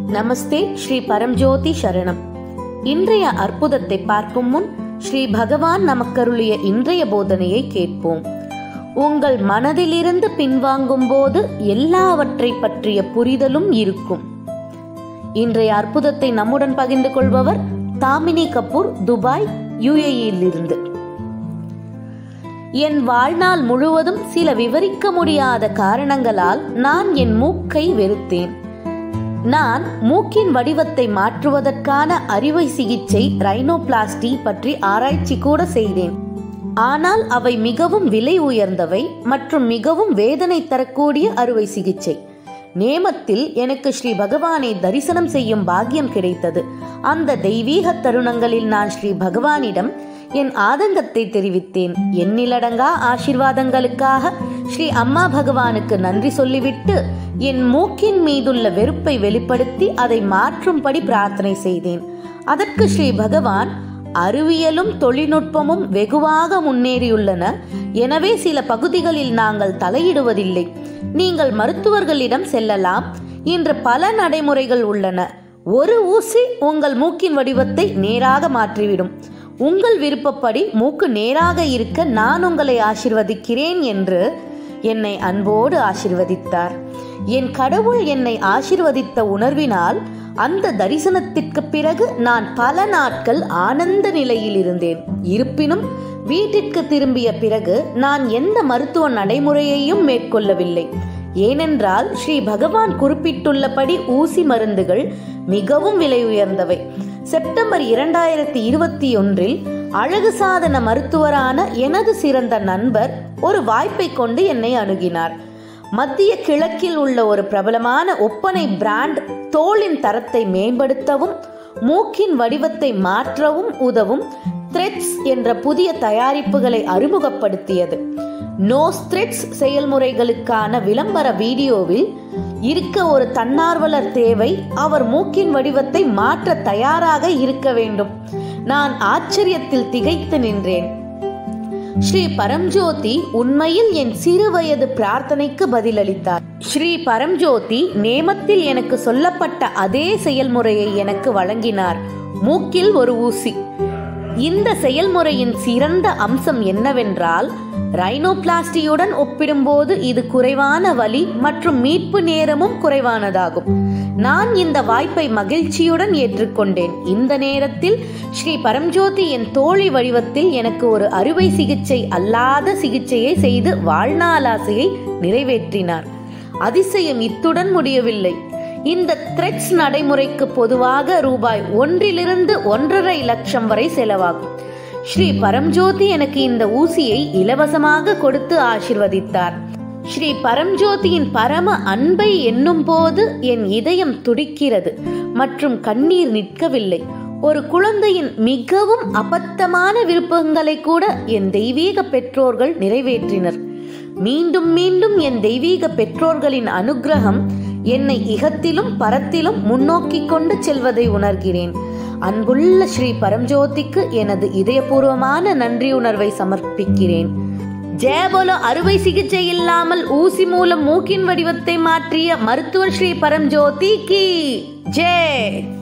நமஸ்தே. ஸ்ரீ பரம்ஜோதி சரணம். இன்றைய அற்புதத்தை பார்க்கும் முன் ஸ்ரீ பகவான் நமக்கருளிய இன்றைய போதனையை கேட்போம். உங்கள் மனதிலிருந்து பின்வாங்கும் போது எல்லாவற்றை பற்றிய புரிதலும் இருக்கும். இன்றைய அற்புதத்தை நம்முடன் பகிர்ந்து கொள்பவர் தாமினி கபூர், துபாய், UAE-யிலிருந்து. என் வாழ்நாள் முழுவதும் சில விவரிக்க முடியாத காரணங்களால் நான் என் மூக்கை வெறுத்தேன். நான் மூக்கின் வடிவத்தை மாற்றுவதற்கான அறுவை சிகிச்சை ரைனோபிளாஸ்டி பற்றி ஆராய்ச்சி கூட செய்தேன். ஆனால் அவை மிகவும் விலை உயர்ந்தவை மற்றும் மிகவும் வேதனை தரக்கூடிய அறுவை சிகிச்சை. நேமத்தில் எனக்கு ஸ்ரீ பகவானை தரிசனம் செய்யும் பாக்கியம் கிடைத்தது. அந்த தெய்வீக தருணங்களில் நான் ஸ்ரீ பகவானிடம் என் ஆதங்கத்தை தெரிவித்தேன். எண்ணிலடங்கா ஆசீர்வாதங்களுக்காக ஸ்ரீ அம்மா பகவானுக்கு நன்றி சொல்லிவிட்டு என் மூக்கின் மீதுள்ள வெறுப்பை வெளிப்படுத்தி அதை மாற்றும்படி பிரார்த்தனை செய்தேன். அதற்கு ஸ்ரீ பகவான், அறிவியலும் தொழில்நுட்பமும் வெகுவாக முன்னேறியுள்ளன, எனவே சில பகுதிகளில் நாங்கள் தலையிடுவதில்லை. நீங்கள் மருத்துவர்களிடம் செல்லலாம். இன்று பல நடைமுறைகள் உள்ளன. ஒரு ஊசி உங்கள் மூக்கின் வடிவத்தை நேராக மாற்றிவிடும். உங்கள் விருப்பப்படி மூக்கு நேராக இருக்க நான் உங்களை ஆசீர்வதிக்கிறேன் என்று என்னை அன்போடு ஆசீர்வதித்தார். என் கடவுள் என்னை ஆசீர்வதித்த உணர்வினால் அந்த தரிசனத்திற்கு பிறகு நான் பல நாட்கள் ஆனந்த நிலையில் இருந்தேன். இருப்பினும் வீட்டிற்கு திரும்பிய பிறகு நான் எந்த மருத்துவ நடைமுறையையும் மேற்கொள்ளவில்லை. ஏனென்றால் ஸ்ரீ பகவான் குறிப்பிட்டுள்ளபடி ஊசி மருந்துகள் மிகவும் விலை உயர்ந்தவை. செப்டம்பர் 2021 அழகு சாதன மருத்துவரான எனது சிறந்த நண்பர் ஒரு வாய்ப்பை கொண்டு என்னை அணுகினார். மத்திய கிழக்கில் உள்ள ஒரு பிரபலமான ஒப்பனை பிராண்ட் தோலின் தரத்தை மேம்படுத்தவும் மூக்கின் வடிவத்தை மாற்றவும் உதவும் த்ரெட்ஸ் என்ற புதிய தயாரிப்புகளை அறிமுகப்படுத்தியது. நோஸ் த்ரெட்ஸ் செயல்முறைகளுக்கான விளம்பர வீடியோவில் இருக்க ஒரு தன்னார்வலர் தேவை. அவர் மூக்கின் வடிவத்தை மாற்ற தயாராக இருக்க வேண்டும். நான் ஆச்சரியத்தில் திகைத்து நின்றேன். ஸ்ரீ பரம்ஜோதி உண்மையில் என் சிறு வயது பிரார்த்தனைக்கு பதிலளித்தார். ஸ்ரீ பரம்ஜோதி நேமத்தில் எனக்கு சொல்லப்பட்ட அதே செயல்முறையை எனக்கு வழங்கினார். மூக்கில் ஒரு ஊசி. இந்த செயல்முறையின் சிறந்த அம்சம் என்னவென்றால், ரைனோபிளாஸ்டியுடன் ஒப்பிடும்போது இது குறைவான வலி மற்றும் மீட்பு நேரமும் குறைவானதாகும். நான் இந்த வாய்ப்பை மகிழ்ச்சியுடன் ஏற்றுக்கொண்டேன். இந்த நேரத்தில் ஸ்ரீ பரம்ஜோதி என் தோழி வடிவத்தில் எனக்கு ஒரு அறுவை சிகிச்சை அல்லாத சிகிச்சையை செய்து வாழ்நாள் ஆசையை நிறைவேற்றினார். அதிசயம் இத்துடன் முடியவில்லை. இந்த த்ரெட்ஸ் நடைமுறைக்கு பொதுவாக ரூபாய் 1 to 1.5 லட்சம் வரை செலவாகும். ஸ்ரீ பரம்ஜோதி எனக்கு இந்த ஊசியை இலவசமாக கொடுத்து ஆசீர்வதித்தார். ஸ்ரீ பரம்ஜோதியின் பரம அன்பை எண்ணும் போது என் இதயம் துடிக்கிறது மற்றும் கண்ணீர் நிற்கவில்லை. ஒரு குழந்தையின் மிகவும் அபத்தமான விருப்பங்களை கூட என் தெய்வீக பெற்றோர்கள் நிறைவேற்றினர். மீண்டும் மீண்டும் என் தெய்வீக பெற்றோர்களின் அனுக்கிரகம் என்னை இகத்திலும் பரத்திலும் முன்னோக்கி கொண்டு செல்வதை உணர்கிறேன். அன்புள்ள ஸ்ரீ பரம்ஜோதிக்கு எனது இதயபூர்வமான நன்றி உணர்வை சமர்ப்பிக்கிறேன். ஜெயபோலோ. அறுவை சிகிச்சை இல்லாமல் ஊசி மூலம் மூக்கின் வடிவத்தை மாற்றிய மருத்துவர் ஸ்ரீ பரம்ஜோதி கி ஜெய்.